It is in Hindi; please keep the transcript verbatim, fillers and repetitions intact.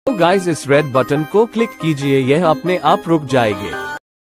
तो गाइस इस रेड बटन को क्लिक कीजिए, यह अपने आप रुक जाएगी।